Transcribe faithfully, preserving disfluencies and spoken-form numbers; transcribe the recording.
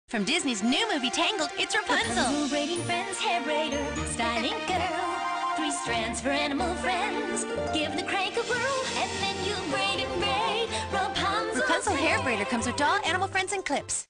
From Disney's new movie Tangled, it's Rapunzel. Rapunzel braiding friends, hair braider, styling girl. Three strands for animal friends. Give the crank a whirl, and then you braid and braid. Rapunzel. Rapunzel hair braider comes with doll, animal friends, and clips.